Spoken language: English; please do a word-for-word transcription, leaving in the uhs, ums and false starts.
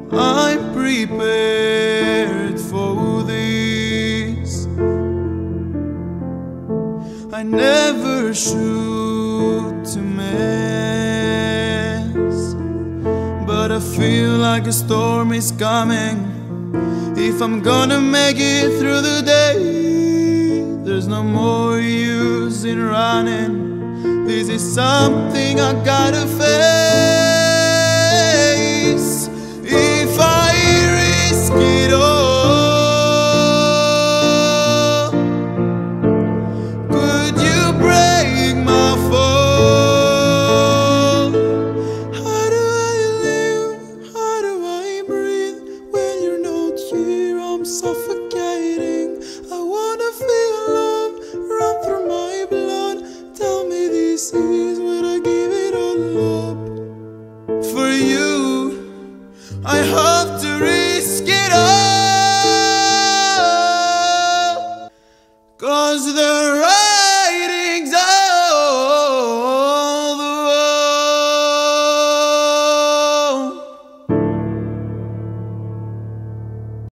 I'm prepared for this. I never shoot to miss, but I feel like a storm is coming. If I'm gonna make it through the day, there's no more use in running. This is something I gotta face. If I risk it all, could you break my fall? How do I live? How do I breathe? When you're not here, I'm suffocating. I wanna feel love run through my blood. Tell me this is when I give it all up. For you, I have to